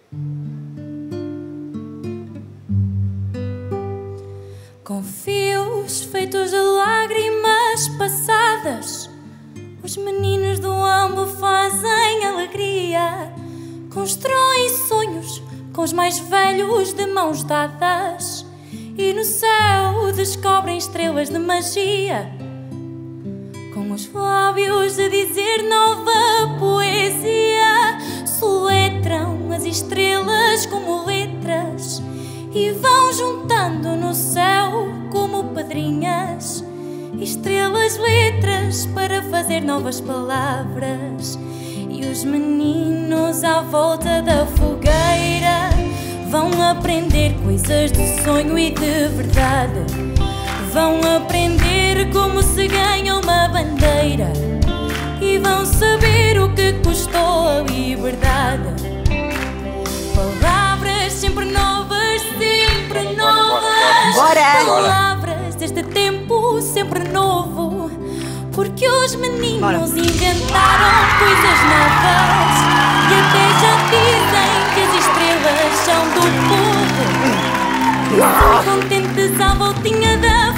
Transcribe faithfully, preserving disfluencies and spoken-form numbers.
Com fios feitos de lágrimas passadas, os meninos do ambo fazem alegria, constroem sonhos com os mais velhos de mãos dadas, e no céu descobrem estrelas de magia, com os lábios a dizer nova poesia. Soletram as estrelas como letras e vão juntando no céu como pedrinhas, estrelas, letras para fazer novas palavras. E os meninos à volta da fogueira vão aprender coisas de sonho e de verdade, vão aprender como se ganha uma bandeira e vão saber o que custou a liberdade. Palavras sempre novas, sempre novas. Bora! Palavras deste tempo sempre novo, porque os meninos Bora. inventaram coisas novas e até já dizem que as estrelas são do povo. São contentes à voltinha da